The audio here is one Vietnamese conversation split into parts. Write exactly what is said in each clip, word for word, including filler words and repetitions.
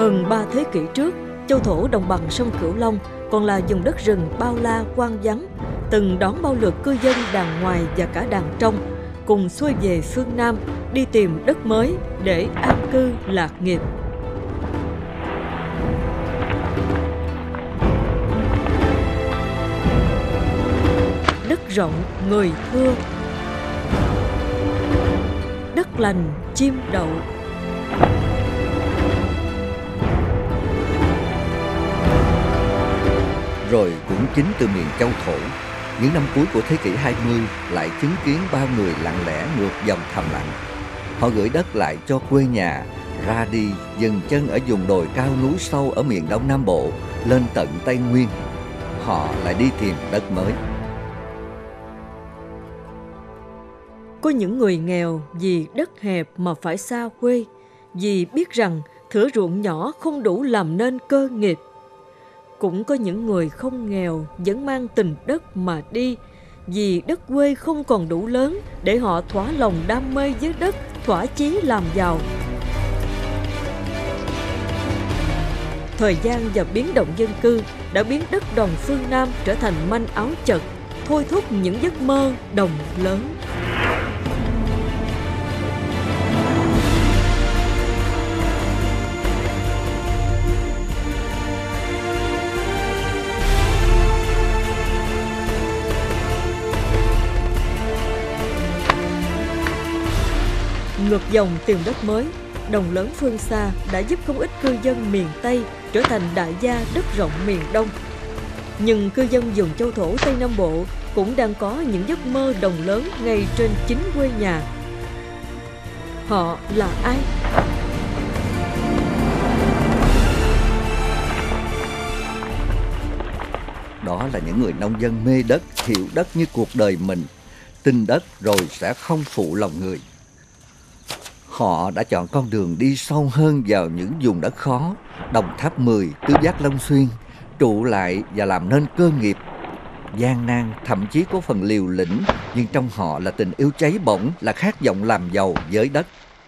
Hơn ba thế kỷ trước, châu thổ đồng bằng sông Cửu Long còn là vùng đất rừng bao la hoang vắng, từng đón bao lượt cư dân đàn ngoài và cả đàn trong, cùng xuôi về phương Nam đi tìm đất mới để an cư lạc nghiệp. Đất rộng người thưa, đất lành chim đậu. Rồi cũng chính từ miền châu thổ, những năm cuối của thế kỷ hai mươi lại chứng kiến bao người lặng lẽ ngược dòng thầm lặng. Họ gửi đất lại cho quê nhà, ra đi dừng chân ở vùng đồi cao núi sâu ở miền Đông Nam Bộ, lên tận Tây Nguyên. Họ lại đi tìm đất mới. Có những người nghèo vì đất hẹp mà phải xa quê, vì biết rằng thửa ruộng nhỏ không đủ làm nên cơ nghiệp. Cũng có những người không nghèo vẫn mang tình đất mà đi, vì đất quê không còn đủ lớn để họ thỏa lòng đam mê với đất, thỏa chí làm giàu. Thời gian và biến động dân cư đã biến đất đồng phương Nam trở thành manh áo chật, thôi thúc những giấc mơ đồng lớn. Ngược dòng tìm đất mới, đồng lớn phương xa đã giúp không ít cư dân miền Tây trở thành đại gia đất rộng miền Đông. Nhưng cư dân vùng châu thổ Tây Nam Bộ cũng đang có những giấc mơ đồng lớn ngay trên chính quê nhà. Họ là ai? Đó là những người nông dân mê đất, hiểu đất như cuộc đời mình, tin đất rồi sẽ không phụ lòng người. Họ đã chọn con đường đi sâu hơn vào những vùng đất khó, Đồng Tháp mười, Tứ Giác Long Xuyên, trụ lại và làm nên cơ nghiệp. Gian nan, thậm chí có phần liều lĩnh, nhưng trong họ là tình yêu cháy bỏng, là khát vọng làm giàu với đất.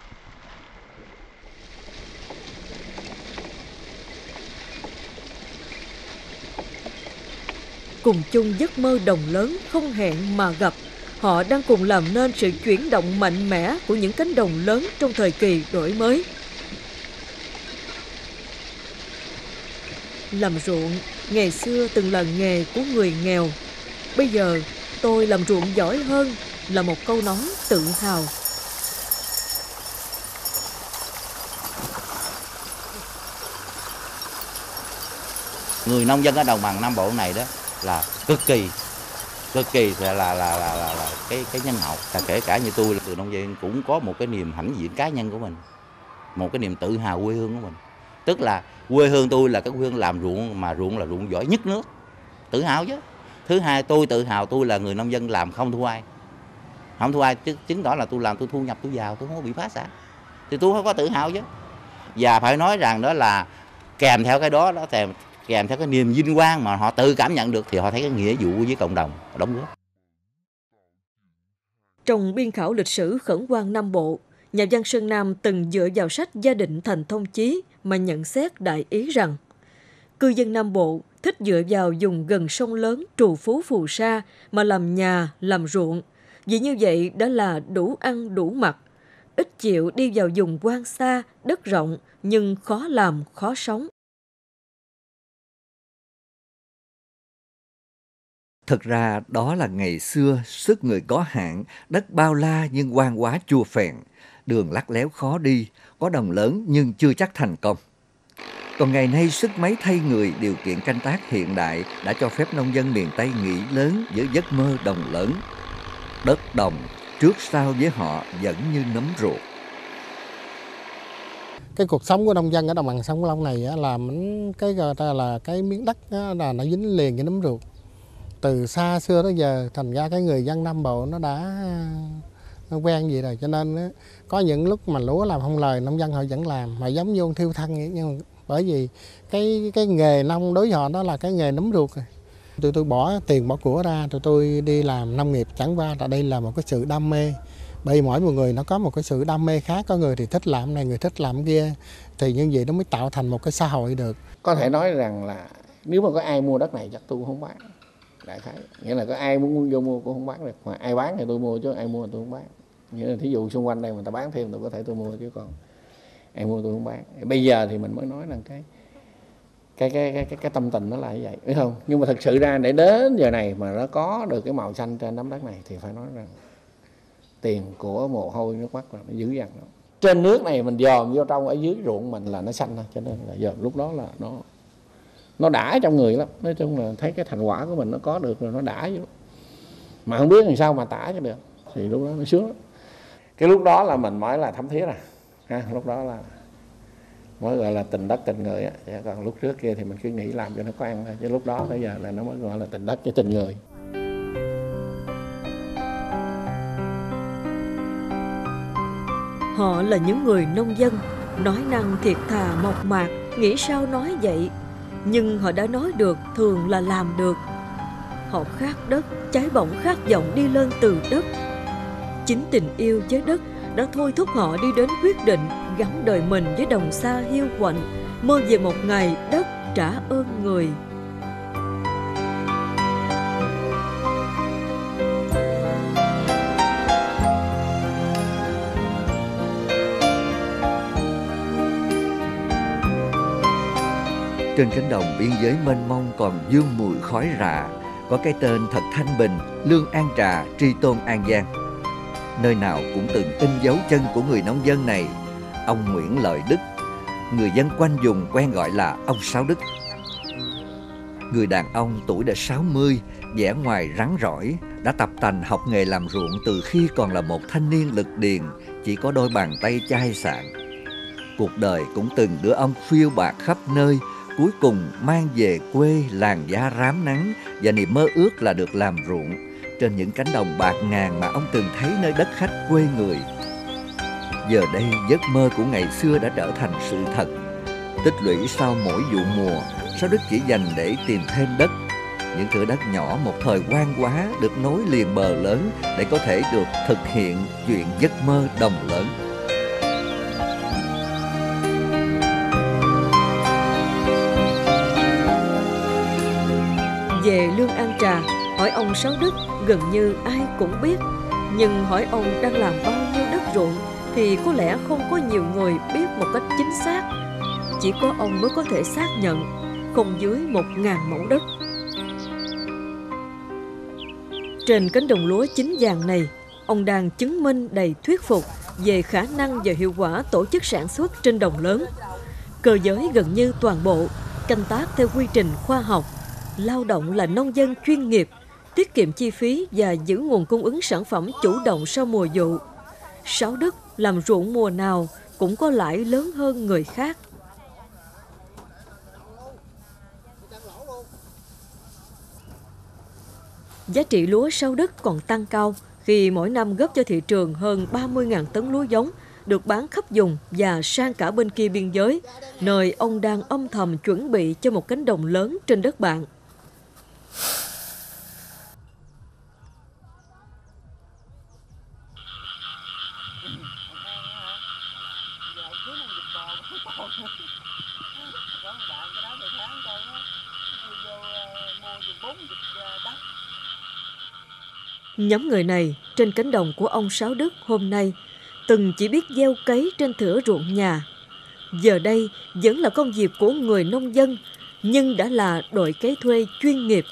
Cùng chung giấc mơ đồng lớn không hẹn mà gặp, họ đang cùng làm nên sự chuyển động mạnh mẽ của những cánh đồng lớn trong thời kỳ đổi mới. Làm ruộng, ngày xưa từng là nghề của người nghèo. Bây giờ, tôi làm ruộng giỏi hơn là một câu nói tự hào. Người nông dân ở đồng bằng Nam Bộ này đó là cực kỳ cực kỳ là là là là, là, là cái cái nhân hậu. Là kể cả như tôi là từ nông dân cũng có một cái niềm hãnh diện cá nhân của mình, một cái niềm tự hào quê hương của mình. Tức là quê hương tôi là cái quê hương làm ruộng, mà ruộng là ruộng giỏi nhất nước, tự hào chứ. Thứ hai, tôi tự hào tôi là người nông dân làm không thua ai, không thua ai chứ, chứng tỏ là tôi làm tôi thu nhập tôi giàu, tôi không có bị phá sản, thì tôi không có tự hào chứ. Và phải nói rằng đó là kèm theo cái đó đó kèm kèm theo cái niềm vinh quang mà họ tự cảm nhận được, thì họ thấy cái nghĩa vụ với cộng đồng đóng góp. Trong biên khảo lịch sử khẩn hoang Nam Bộ, nhà văn Sơn Nam từng dựa vào sách Gia Định Thành Thông Chí mà nhận xét đại ý rằng cư dân Nam Bộ thích dựa vào vùng gần sông lớn trù phú phù sa mà làm nhà, làm ruộng, vì như vậy đã là đủ ăn đủ mặc, ít chịu đi vào vùng hoang xa, đất rộng nhưng khó làm, khó sống. Thực ra đó là ngày xưa sức người có hạn, đất bao la nhưng hoang hóa chua phèn, đường lắt léo khó đi, có đồng lớn nhưng chưa chắc thành công. Còn ngày nay sức máy thay người, điều kiện canh tác hiện đại đã cho phép nông dân miền Tây nghĩ lớn với giấc mơ đồng lớn. Đất đồng trước sau với họ vẫn như nấm ruột. Cái cuộc sống của nông dân ở đồng bằng sông Cửu Long này là cái gọi là cái miếng đất là nó dính liền với nấm ruột. Từ xa xưa tới giờ, thành ra cái người dân Nam Bộ nó đã nó quen gì rồi, cho nên có những lúc mà lúa làm không lời, nông dân họ vẫn làm, mà giống như thiêu thân, nhưng bởi vì cái cái nghề nông đối với họ đó là cái nghề nấm ruột. Tụi tôi bỏ tiền bỏ của ra, tụi tôi đi làm nông nghiệp chẳng qua là đây là một cái sự đam mê, Bởi vì mỗi một người nó có một cái sự đam mê khác, có người thì thích làm này, người thích làm kia, thì như vậy nó mới tạo thành một cái xã hội được. Có thể nói rằng là nếu mà có ai mua đất này chắc tôi cũng không bán, đại khái nghĩa là có ai muốn vô mua cũng không bán được, mà ai bán thì tôi mua chứ ai mua tôi không bán. Nghĩa là thí dụ xung quanh đây mà ta bán thêm tôi có thể tôi mua, chứ còn ai mua tôi không bán. Bây giờ thì mình mới nói rằng cái cái cái cái cái, cái tâm tình nó là như vậy, biết không? Nhưng mà thực sự ra để đến giờ này mà nó có được cái màu xanh trên nắm đất này thì phải nói rằng tiền của mồ hôi nước mắt là nó dữ dằn lắm. Trên nước này mình dòm vô trong ở dưới ruộng mình là nó xanh thôi, cho nên là giờ lúc đó là nó nó đã trong người lắm. Nói chung là thấy cái thành quả của mình nó có được rồi nó đã vô, mà không biết làm sao mà tả cho được, thì lúc đó nó sướng lắm. Cái lúc đó là mình mới là thấm thía rồi ha, lúc đó là mới gọi là tình đất tình người á. Còn lúc trước kia thì mình cứ nghĩ làm cho nó có ăn thôi, chứ lúc đó tới giờ là nó mới gọi là tình đất với tình người. Họ là những người nông dân, nói năng thiệt thà mộc mạc, nghĩ sao nói vậy. Nhưng họ đã nói được thường là làm được. Họ khát đất, cháy bỏng khát vọng đi lên từ đất. Chính tình yêu với đất đã thôi thúc họ đi đến quyết định gắn đời mình với đồng xa hiu quạnh, mơ về một ngày đất trả ơn người. Trên cánh đồng biên giới mênh mông còn vương mùi khói rạ, có cái tên thật thanh bình, Lương An Trà, tri tôn An Giang. Nơi nào cũng từng in dấu chân của người nông dân này, ông Nguyễn Lợi Đức, người dân quanh vùng quen gọi là ông Sáu Đức. Người đàn ông tuổi đã sáu mươi, vẻ ngoài rắn rỏi, đã tập tành học nghề làm ruộng từ khi còn là một thanh niên lực điền, chỉ có đôi bàn tay chai sạn. Cuộc đời cũng từng đưa ông phiêu bạt khắp nơi, cuối cùng mang về quê làn da rám nắng và niềm mơ ước là được làm ruộng trên những cánh đồng bạt ngàn mà ông từng thấy nơi đất khách quê người. Giờ đây giấc mơ của ngày xưa đã trở thành sự thật. Tích lũy sau mỗi vụ mùa, Sáu Đức chỉ dành để tìm thêm đất. Những thửa đất nhỏ một thời hoang hóa được nối liền bờ lớn để có thể được thực hiện chuyện giấc mơ đồng lớn. Về Lương An Trà, hỏi ông Sáu Đức gần như ai cũng biết. Nhưng hỏi ông đang làm bao nhiêu đất ruộng thì có lẽ không có nhiều người biết một cách chính xác. Chỉ có ông mới có thể xác nhận không dưới một ngàn mẫu đất. Trên cánh đồng lúa chín vàng này, ông đang chứng minh đầy thuyết phục về khả năng và hiệu quả tổ chức sản xuất trên đồng lớn. Cơ giới gần như toàn bộ, canh tác theo quy trình khoa học, lao động là nông dân chuyên nghiệp, tiết kiệm chi phí và giữ nguồn cung ứng sản phẩm chủ động sau mùa vụ. Sáu Đức làm ruộng mùa nào cũng có lãi lớn hơn người khác. Giá trị lúa Sáu Đức còn tăng cao khi mỗi năm góp cho thị trường hơn ba mươi nghìn tấn lúa giống được bán khắp vùng và sang cả bên kia biên giới, nơi ông đang âm thầm chuẩn bị cho một cánh đồng lớn trên đất bạn. Nhóm người này trên cánh đồng của ông Sáu Đức hôm nay từng chỉ biết gieo cấy trên thửa ruộng nhà. Giờ đây vẫn là công việc của người nông dân, nhưng đã là đội cấy thuê chuyên nghiệp.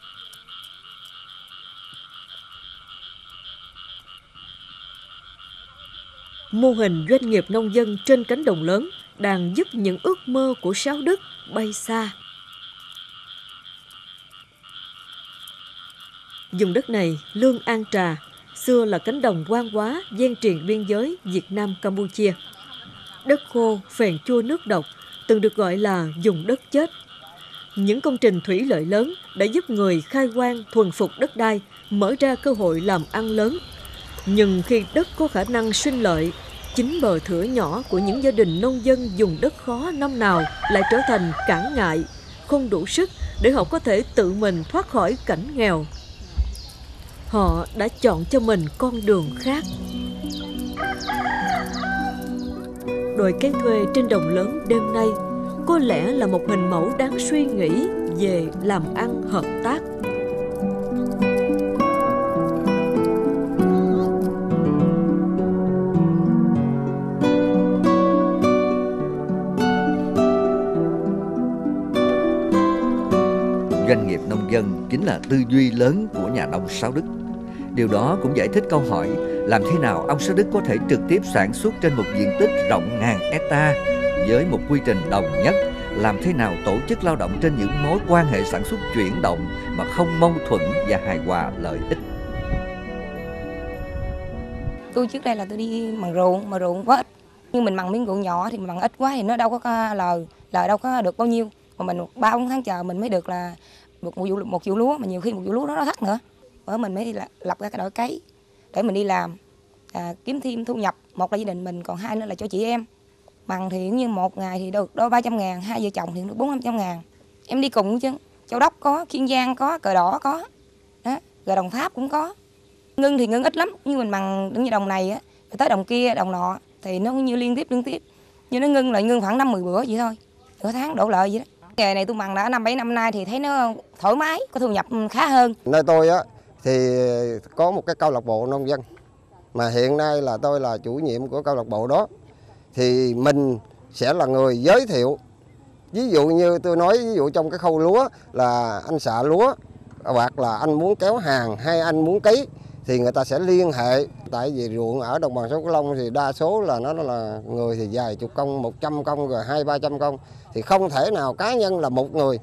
Mô hình doanh nghiệp nông dân trên cánh đồng lớn đang giúp những ước mơ của Sáu Đức bay xa. Vùng đất này, Lương An Trà, xưa là cánh đồng hoang hóa ven triền biên giới Việt Nam-Campuchia. Đất khô, phèn chua nước độc, từng được gọi là vùng đất chết. Những công trình thủy lợi lớn đã giúp người khai hoang thuần phục đất đai, mở ra cơ hội làm ăn lớn. Nhưng khi đất có khả năng sinh lợi, chính bờ thửa nhỏ của những gia đình nông dân dùng đất khó năm nào lại trở thành cản ngại, không đủ sức để họ có thể tự mình thoát khỏi cảnh nghèo. Họ đã chọn cho mình con đường khác. Đội cây thuê trên đồng lớn đêm nay có lẽ là một hình mẫu đáng suy nghĩ về làm ăn hợp tác. Doanh nghiệp nông dân chính là tư duy lớn của nhà nông Sáu Đức. Điều đó cũng giải thích câu hỏi làm thế nào ông Sáu Đức có thể trực tiếp sản xuất trên một diện tích rộng ngàn hecta với một quy trình đồng nhất, làm thế nào tổ chức lao động trên những mối quan hệ sản xuất chuyển động mà không mâu thuẫn và hài hòa lợi ích. Tôi trước đây là tôi đi mbằng ruộng, mà ruộng quá ít. Nhưng mình mbằng miếng ruộng nhỏ thì mình mbằng ít quá thì nó đâu có lời, lời đâu có được bao nhiêu. Mà mình ba bốn tháng chờ mình mới được là được một vụ, một vụ lúa, mà nhiều khi một vụ lúa đó nó thắt nữa. Bởi mình mới lập ra cái đội cấy để mình đi làm, à, kiếm thêm thu nhập. Một là gia đình mình, còn hai nữa là cho chị em. Bằng thì như một ngày thì được đôi ba trăm ngàn, hai vợ chồng thì được bốn năm trăm ngàn. Em đi cùng chứ, Châu Đốc có, Kiên Giang có, Cờ Đỏ có, đó, rồi Đồng Tháp cũng có. Ngưng thì ngưng ít lắm, như mình bằng đứng như đồng này á, tới đồng kia, đồng nọ thì nó như liên tiếp liên tiếp. Nhưng nó ngưng lại ngưng khoảng năm mười bữa vậy thôi, nửa tháng đổ lợi vậy đó. Nghề này tôi mbằng đã năm bảy năm nay thì thấy nó thoải mái, có thu nhập khá hơn. Nơi tôi á thì có một cái câu lạc bộ nông dân, mà hiện nay là tôi là chủ nhiệm của câu lạc bộ đó. Thì mình sẽ là người giới thiệu. Ví dụ như tôi nói, ví dụ trong cái khâu lúa là anh xạ lúa, hoặc là anh muốn kéo hàng hay anh muốn cấy, thì người ta sẽ liên hệ. Tại vì ruộng ở đồng bằng sông Cửu Long thì đa số là nó là người thì vài chục công, một trăm công rồi hai ba trăm công, thì không thể nào cá nhân là một người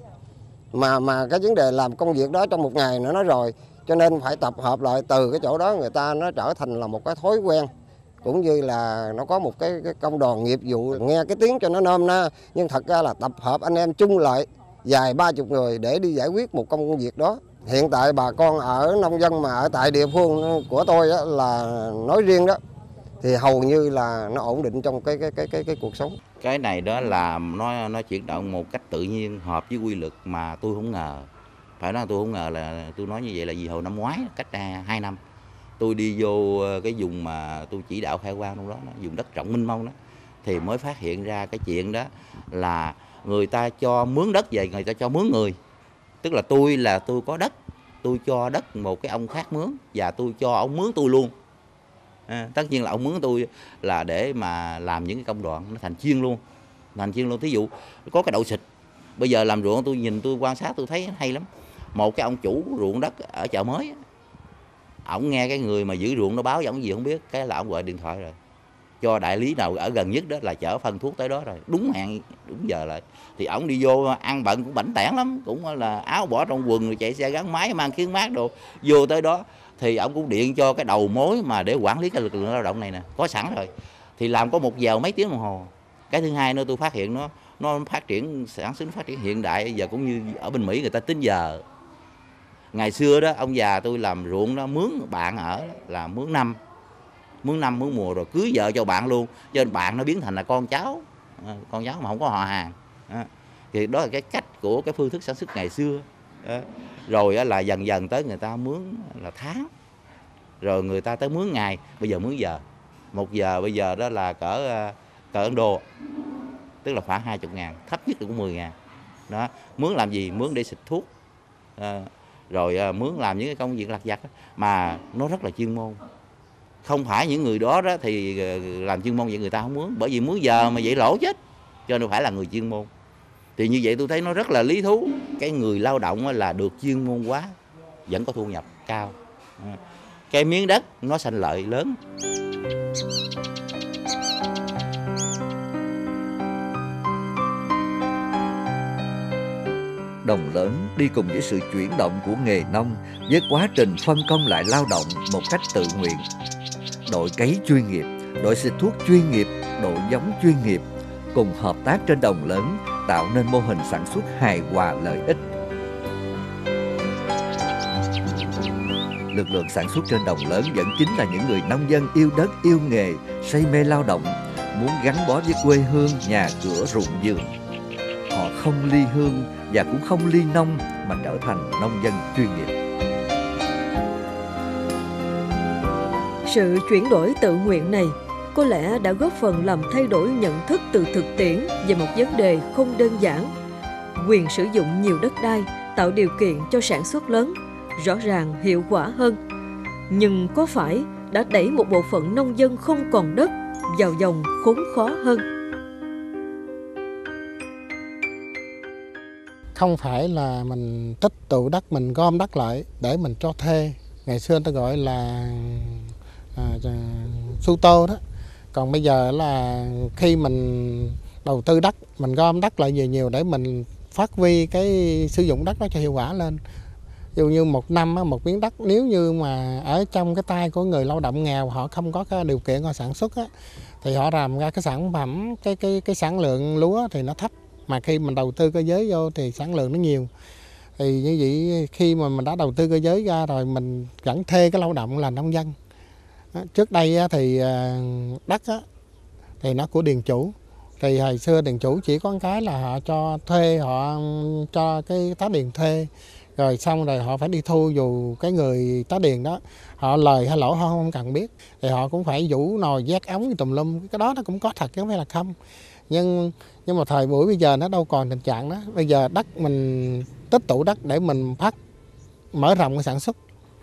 mà mà cái vấn đề làm công việc đó trong một ngày nữa nó rồi, cho nên phải tập hợp lại từ cái chỗ đó, người ta nó trở thành là một cái thói quen, cũng như là nó có một cái, cái công đoàn nghiệp vụ. Nghe cái tiếng cho nó nôm na, nhưng thật ra là tập hợp anh em chung lại vài ba chục người để đi giải quyết một công việc đó. Hiện tại bà con ở nông dân mà ở tại địa phương của tôi đó, là nói riêng đó, thì hầu như là nó ổn định trong cái cái cái cái cái cuộc sống. Cái này đó là nó nó chuyển động một cách tự nhiên, hợp với quy luật mà tôi không ngờ. Phải nói tôi không ngờ là tôi nói như vậy là vì hồi năm ngoái, cách hai năm, tôi đi vô cái vùng mà tôi chỉ đạo khai quang trong đó, đó, vùng đất rộng mênh mông đó, thì mới phát hiện ra cái chuyện đó là người ta cho mướn đất về, người ta cho mướn người. Tức là tôi là tôi có đất, tôi cho đất một cái ông khác mướn và tôi cho ông mướn tôi luôn. À, tất nhiên là ông mướn tôi là để mà làm những cái công đoạn nó thành chuyên luôn, thành chuyên luôn. Thí dụ có cái đậu xịt, bây giờ làm ruộng tôi nhìn tôi quan sát tôi thấy hay lắm. Một cái ông chủ ruộng đất ở chợ mới, ổng nghe cái người mà giữ ruộng nó báo với ổng gì không biết, cái là ổng gọi điện thoại rồi cho đại lý nào ở gần nhất đó là chở phân thuốc tới đó rồi, đúng hẹn đúng giờ lại. Thì ổng đi vô ăn bận cũng bảnh tẻn lắm, cũng là áo bỏ trong quần rồi chạy xe gắn máy mang kiến mát đồ vô tới đó, thì ổng cũng điện cho cái đầu mối mà để quản lý cái lực lượng lao động này nè, có sẵn rồi, thì làm có một giờ mấy tiếng đồng hồ. Cái thứ hai nữa tôi phát hiện nó nó phát triển sản xuất phát triển hiện đại, giờ cũng như ở bên Mỹ người ta tính giờ. Ngày xưa đó ông già tôi làm ruộng đó mướn bạn ở là mướn năm mướn năm mướn mùa rồi cưới vợ cho bạn luôn, cho nên bạn nó biến thành là con cháu, con cháu mà không có họ hàng. Thì đó là cái cách của cái phương thức sản xuất ngày xưa. Rồi là dần dần tới người ta mướn là tháng, rồi người ta tới mướn ngày, bây giờ mướn giờ. Một giờ bây giờ đó là cỡ cỡ Ấn Độ, tức là khoảng hai mươi ngàn, thấp nhất là cũng mười ngàn. Đó, mướn làm gì? Mướn để xịt thuốc, à, rồi mướn làm những cái công việc lặt vặt mà nó rất là chuyên môn. Không phải những người đó đó thì làm chuyên môn vậy người ta không mướn, bởi vì mướn giờ mà vậy lỗ chết, cho nên phải là người chuyên môn. Thì như vậy tôi thấy nó rất là lý thú. Cái người lao động là được chuyên môn quá vẫn có thu nhập cao. Cái miếng đất nó sanh lợi lớn. Đồng lớn đi cùng với sự chuyển động của nghề nông, với quá trình phân công lại lao động một cách tự nguyện. Đội cấy chuyên nghiệp, đội xịt thuốc chuyên nghiệp, đội giống chuyên nghiệp cùng hợp tác trên đồng lớn tạo nên mô hình sản xuất hài hòa lợi ích. Lực lượng sản xuất trên đồng lớn vẫn chính là những người nông dân yêu đất, yêu nghề, say mê lao động, muốn gắn bó với quê hương, nhà cửa, ruộng vườn. Họ không ly hương và cũng không ly nông mà trở thành nông dân chuyên nghiệp. Sự chuyển đổi tự nguyện này có lẽ đã góp phần làm thay đổi nhận thức từ thực tiễn về một vấn đề không đơn giản. Quyền sử dụng nhiều đất đai tạo điều kiện cho sản xuất lớn, rõ ràng hiệu quả hơn. Nhưng có phải đã đẩy một bộ phận nông dân không còn đất vào vòng khốn khó hơn? Không phải là mình tích tụ đất, mình gom đất lại để mình cho thuê. Ngày xưa người ta gọi là à, su tô đó. Còn bây giờ là khi mình đầu tư đất, mình gom đất lại về nhiều để mình phát huy cái sử dụng đất đó cho hiệu quả lên. Ví dụ như một năm một miếng đất, nếu như mà ở trong cái tay của người lao động nghèo, họ không có cái điều kiện họ sản xuất á, thì họ làm ra cái sản phẩm, cái cái cái sản lượng lúa thì nó thấp. Mà khi mình đầu tư cơ giới vô thì sản lượng nó nhiều. Thì như vậy khi mà mình đã đầu tư cơ giới ra rồi, mình vẫn thuê cái lao động là nông dân. Trước đây thì đất thì nó của điền chủ. Thì hồi xưa điền chủ chỉ có cái là họ cho thuê, họ cho cái tá điền thuê. Rồi xong rồi họ phải đi thu, dù cái người tá điền đó họ lời hay lỗ họ không cần biết. Thì họ cũng phải vũ nồi vét ống tùm lum. Cái đó nó cũng có thật chứ không phải là không. Nhưng nhưng mà thời buổi bây giờ nó đâu còn tình trạng đó. Bây giờ đất mình tích tụ đất để mình phát mở rộng cái sản xuất.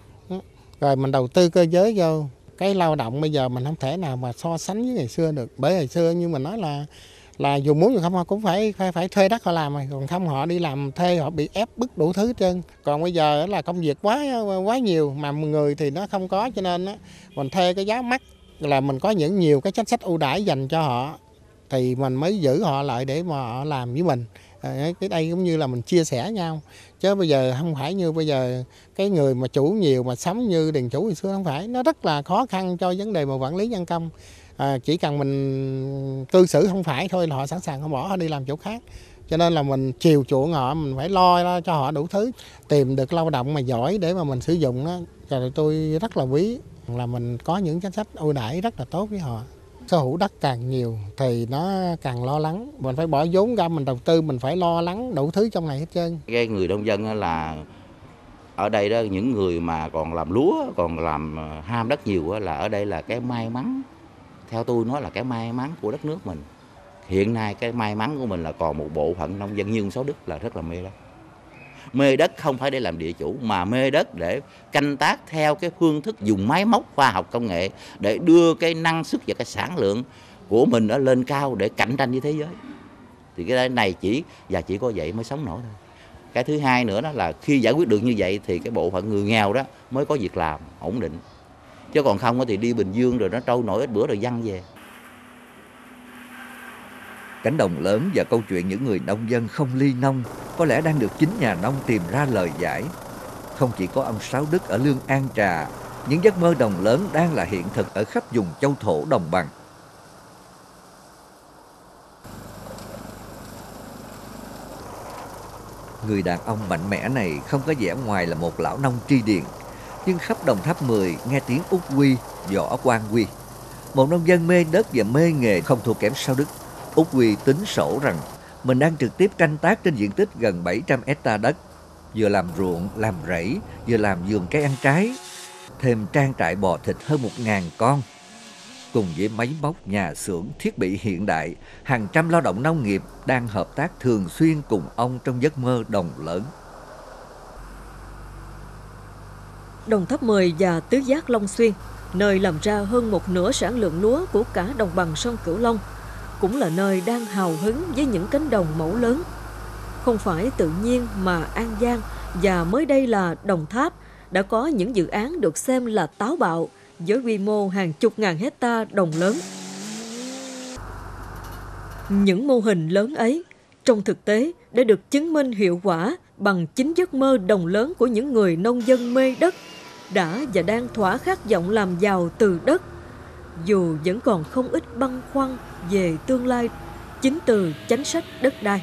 Rồi mình đầu tư cơ giới vô. Cái lao động bây giờ mình không thể nào mà so sánh với ngày xưa được. Bởi ngày xưa như mình nói là là dù muốn dù không họ cũng phải phải phải thuê đất họ làm rồi, còn không họ đi làm thuê, họ bị ép bức đủ thứ hết trơn. Còn bây giờ là công việc quá quá nhiều mà người thì nó không có, cho nên mình thuê cái giá mắc là mình có những nhiều cái chính sách ưu đãi dành cho họ thì mình mới giữ họ lại để mà họ làm với mình. Cái đây cũng như là mình chia sẻ nhau, chứ bây giờ không phải như bây giờ cái người mà chủ nhiều mà sống như điền chủ hồi xưa, không phải. Nó rất là khó khăn cho vấn đề mà quản lý nhân công. À, chỉ cần mình cư xử không phải thôi là họ sẵn sàng họ bỏ, họ đi làm chỗ khác. Cho nên là mình chiều chuộng họ, mình phải lo cho họ đủ thứ. Tìm được lao động mà giỏi để mà mình sử dụng đó, rồi tôi rất là quý là mình có những chính sách ưu đãi rất là tốt với họ. Sở hữu đất càng nhiều thì nó càng lo lắng. Mình phải bỏ vốn ra mình đầu tư, mình phải lo lắng đủ thứ trong này hết trơn. Cái người nông dân là ở đây đó, những người mà còn làm lúa, còn làm ham đất nhiều là ở đây là cái may mắn. Theo tôi nói là cái may mắn của đất nước mình. Hiện nay cái may mắn của mình là còn một bộ phận nông dân như ông Sáu Đức là rất là mê đất. Mê đất không phải để làm địa chủ mà mê đất để canh tác theo cái phương thức dùng máy móc khoa học công nghệ để đưa cái năng suất và cái sản lượng của mình nó lên cao để cạnh tranh với thế giới. Thì cái này chỉ và chỉ có vậy mới sống nổi thôi. Cái thứ hai nữa đó là khi giải quyết được như vậy thì cái bộ phận người nghèo đó mới có việc làm ổn định. Chứ còn không thì đi Bình Dương rồi nó trôi nổi ít bữa rồi văng về. Cánh đồng lớn và câu chuyện những người nông dân không ly nông có lẽ đang được chính nhà nông tìm ra lời giải. Không chỉ có ông Sáu Đức ở Lương An Trà, những giấc mơ đồng lớn đang là hiện thực ở khắp vùng châu thổ đồng bằng. Người đàn ông mạnh mẽ này không có vẻ ngoài là một lão nông tri điền, nhưng khắp Đồng Tháp mười nghe tiếng Út Huy, Võ Quang Huy. Một nông dân mê đất và mê nghề không thua kém Sáu Đức. Út Huy tính sổ rằng mình đang trực tiếp canh tác trên diện tích gần bảy trăm hectare đất, vừa làm ruộng, làm rẫy, vừa làm vườn cây ăn trái, thêm trang trại bò thịt hơn một ngàn con. Cùng với máy móc, nhà xưởng, thiết bị hiện đại, hàng trăm lao động nông nghiệp đang hợp tác thường xuyên cùng ông trong giấc mơ đồng lớn. Đồng Tháp mười và Tứ Giác Long Xuyên, nơi làm ra hơn một nửa sản lượng lúa của cả đồng bằng sông Cửu Long, cũng là nơi đang hào hứng với những cánh đồng mẫu lớn. Không phải tự nhiên mà An Giang và mới đây là Đồng Tháp đã có những dự án được xem là táo bạo với quy mô hàng chục ngàn hecta đồng lớn. Những mô hình lớn ấy trong thực tế đã được chứng minh hiệu quả bằng chính giấc mơ đồng lớn của những người nông dân mê đất đã và đang thỏa khát vọng làm giàu từ đất, dù vẫn còn không ít băn khoăn về tương lai chính từ chính sách đất đai.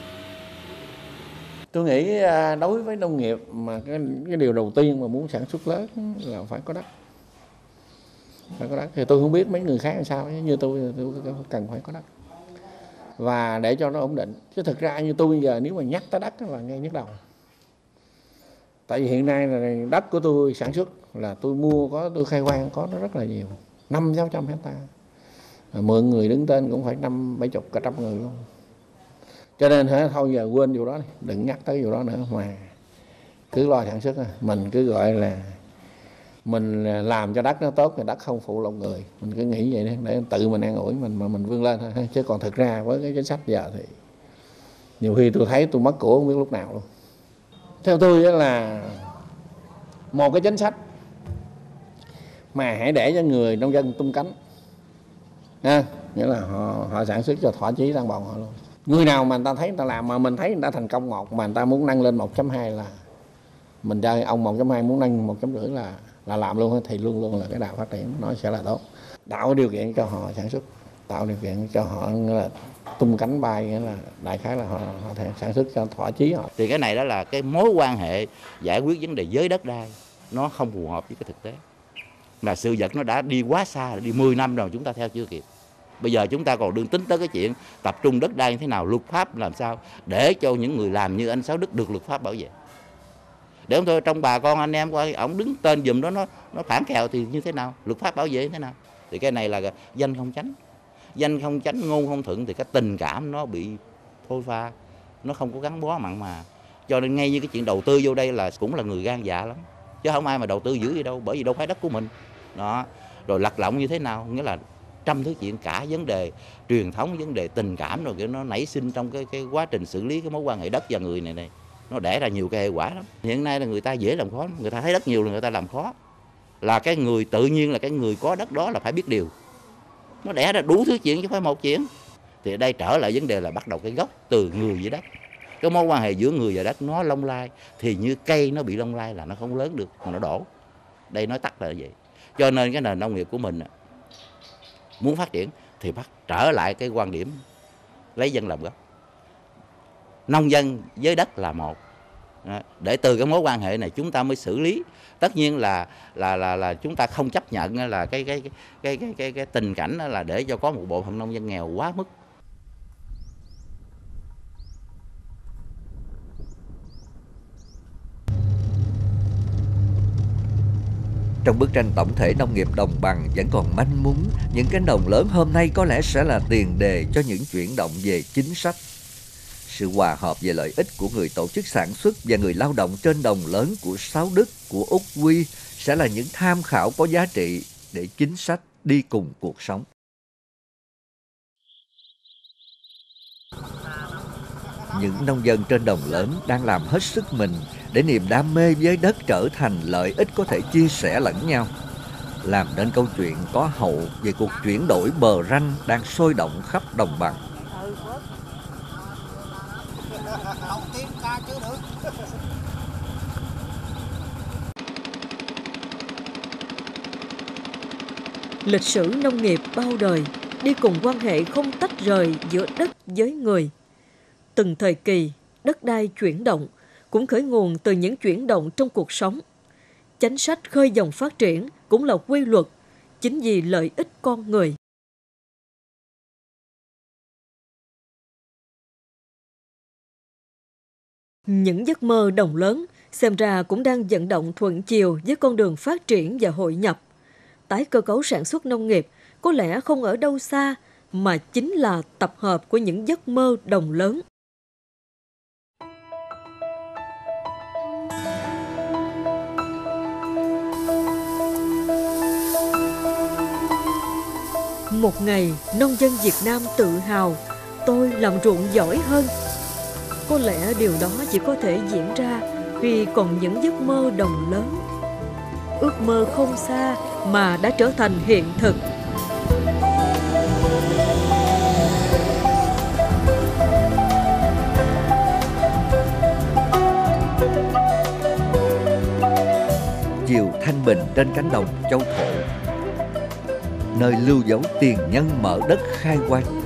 Tôi nghĩ đối với nông nghiệp mà cái, cái điều đầu tiên mà muốn sản xuất lớn là phải có đất. Phải có đất. Thì tôi không biết mấy người khác làm sao, như tôi tôi cần phải có đất. Và để cho nó ổn định. Chứ thực ra như tôi bây giờ nếu mà nhắc tới đất là nghe nhức đầu. Tại vì hiện nay là đất của tôi sản xuất là tôi mua có, tôi khai hoang có nó rất là nhiều, năm sáu trăm hectare. Mượn người đứng tên cũng phải năm bảy chục cả trăm người luôn. Cho nên hả, thôi giờ quên vụ đó đi, đừng nhắc tới vụ đó nữa, mà cứ lo sản xuất. Mình cứ gọi là mình làm cho đất nó tốt thì đất không phụ lòng người. Mình cứ nghĩ vậy để tự mình an ủi mình mà mình vươn lên thôi. Chứ còn thực ra với cái chính sách giờ thì nhiều khi tôi thấy tôi mất của không biết lúc nào luôn. Theo tôi là một cái chính sách mà hãy để cho người nông dân tung cánh, ha, nghĩa là họ họ sản xuất cho thỏa chí tăng bồng họ luôn. Người nào mà người ta thấy người ta làm mà mình thấy người ta thành công một mà người ta muốn nâng lên một chấm hai là mình chơi ông một chấm hai muốn nâng một chấm rưỡi là là làm luôn, thì luôn luôn là cái đạo phát triển nó sẽ là tốt. Tạo điều kiện cho họ sản xuất, tạo điều kiện cho họ là tung cánh bay, nghĩa là đại khái là họ, họ thể sản xuất cho thỏa chí họ. Thì cái này đó là cái mối quan hệ giải quyết vấn đề với đất đai nó không phù hợp với cái thực tế. Là sự vật nó đã đi quá xa, đi mười năm rồi chúng ta theo chưa kịp. Bây giờ chúng ta còn đương tính tới cái chuyện tập trung đất đai như thế nào, luật pháp làm sao để cho những người làm như anh Sáu Đức được luật pháp bảo vệ. Để không thôi trong bà con anh em coi ổng đứng tên giùm đó nó nó phản kèo thì như thế nào, luật pháp bảo vệ như thế nào. Thì cái này là danh không chánh, danh không chánh ngôn không thuận thì cái tình cảm nó bị phôi pha, nó không có gắn bó mặn mà. Cho nên ngay như cái chuyện đầu tư vô đây là cũng là người gan dạ lắm, chứ không ai mà đầu tư dữ gì đâu, bởi vì đâu phải đất của mình. Đó, rồi lật lọng như thế nào, nghĩa là trăm thứ chuyện, cả vấn đề truyền thống, vấn đề tình cảm rồi kiểu nó nảy sinh trong cái cái quá trình xử lý cái mối quan hệ đất và người này này, nó đẻ ra nhiều cái hệ quả lắm. Hiện nay là người ta dễ làm khó, người ta thấy đất nhiều là người ta làm khó. Là cái người tự nhiên là cái người có đất đó là phải biết điều, nó đẻ ra đủ thứ chuyện chứ không phải một chuyện. Thì ở đây trở lại vấn đề là bắt đầu cái gốc từ người với đất. Cái mối quan hệ giữa người và đất nó lông lai, thì như cây nó bị lông lai là nó không lớn được mà nó đổ. Đây nói tắt là vậy. Cho nên cái nền nông nghiệp của mình muốn phát triển thì bắt trở lại cái quan điểm lấy dân làm gốc. Nông dân với đất là một. Để từ cái mối quan hệ này chúng ta mới xử lý. Tất nhiên là là là là chúng ta không chấp nhận là cái cái cái cái cái cái, cái tình cảnh là để cho có một bộ phận nông dân nghèo quá mức. Trong bức tranh tổng thể nông nghiệp đồng bằng vẫn còn manh mún, những cánh đồng lớn hôm nay có lẽ sẽ là tiền đề cho những chuyển động về chính sách. Sự hòa hợp về lợi ích của người tổ chức sản xuất và người lao động trên đồng lớn của Sáu Đức, của Úc Quy sẽ là những tham khảo có giá trị để chính sách đi cùng cuộc sống. Những nông dân trên đồng lớn đang làm hết sức mình để niềm đam mê với đất trở thành lợi ích có thể chia sẻ lẫn nhau, làm nên câu chuyện có hậu về cuộc chuyển đổi bờ ranh đang sôi động khắp đồng bằng. Lịch sử nông nghiệp bao đời đi cùng quan hệ không tách rời giữa đất với người. Từng thời kỳ, đất đai chuyển động cũng khởi nguồn từ những chuyển động trong cuộc sống. Chính sách khơi dòng phát triển cũng là quy luật, chính vì lợi ích con người. Những giấc mơ đồng lớn xem ra cũng đang vận động thuận chiều với con đường phát triển và hội nhập. Tái cơ cấu sản xuất nông nghiệp có lẽ không ở đâu xa, mà chính là tập hợp của những giấc mơ đồng lớn. Một ngày, nông dân Việt Nam tự hào, tôi làm ruộng giỏi hơn. Có lẽ điều đó chỉ có thể diễn ra khi còn những giấc mơ đồng lớn. Ước mơ không xa mà đã trở thành hiện thực. Chiều thanh bình trên cánh đồng Châu Thổ, nơi lưu dấu tiền nhân mở đất khai quang.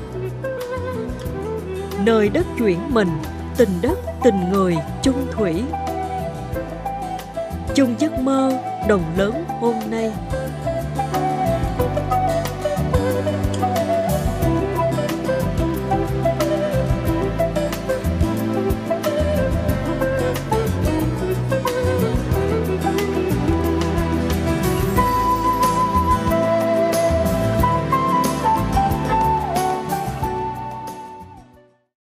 Nơi đất chuyển mình, tình đất, tình người, chung thủy. Chung giấc mơ đồng lớn hôm nay.